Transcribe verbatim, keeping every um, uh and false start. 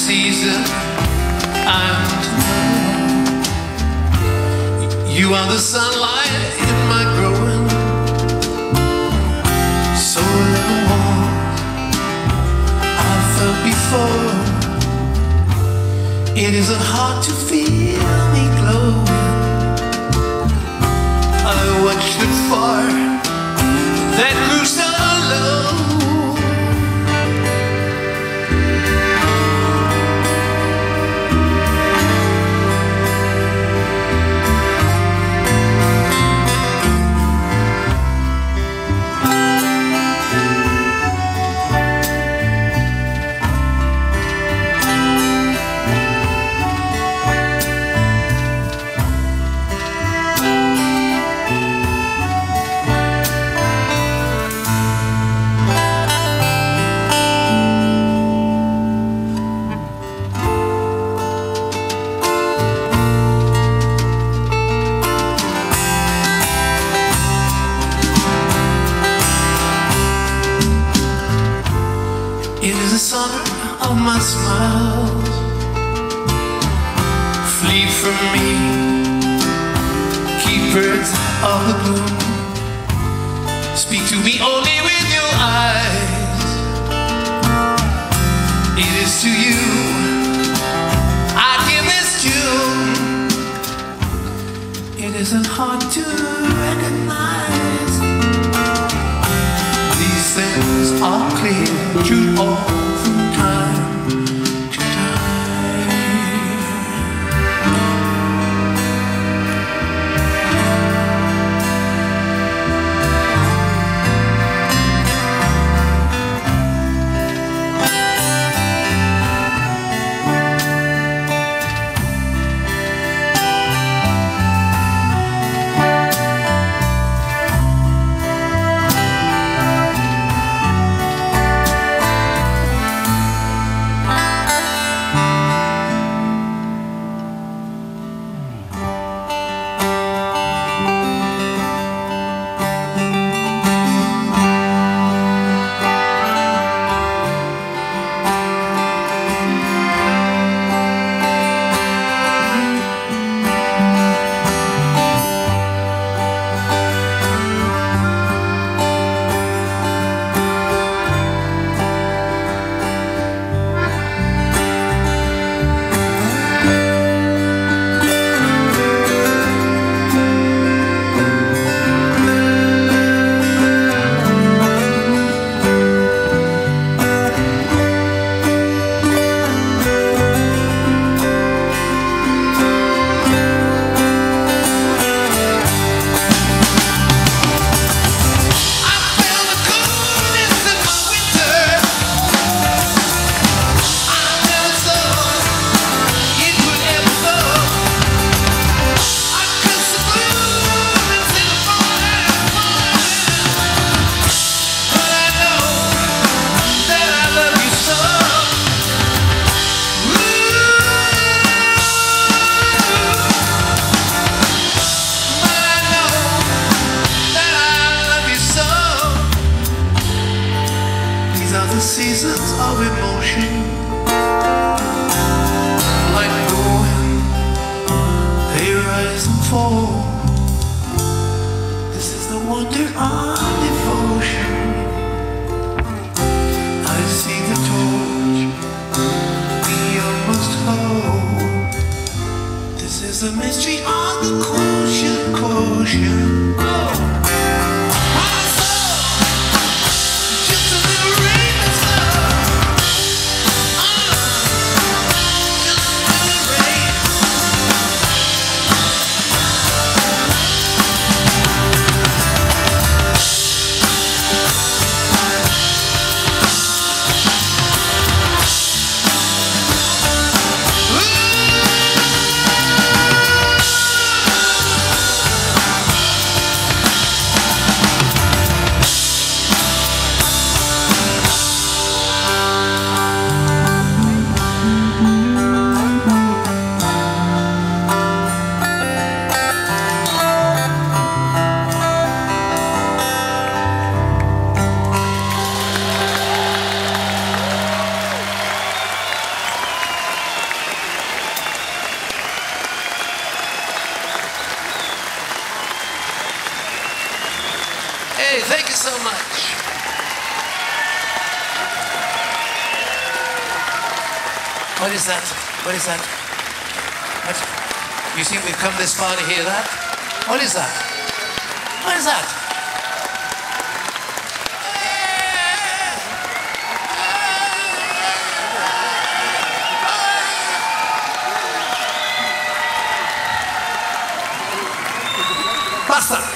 season, and you are the sunlight in my growing. So little warm I felt before. It isn't hard to feel me glowing. I watched the fire that grew so low. My smiles flee from me, keepers of the bloom. Speak to me only with your eyes. It is to you I give this tune. It isn't hard to recognize. These things are clear, true all from time. thank you so much. What is that? What is that? What? You think we've come this far to hear that? What is that? What is that? Basta!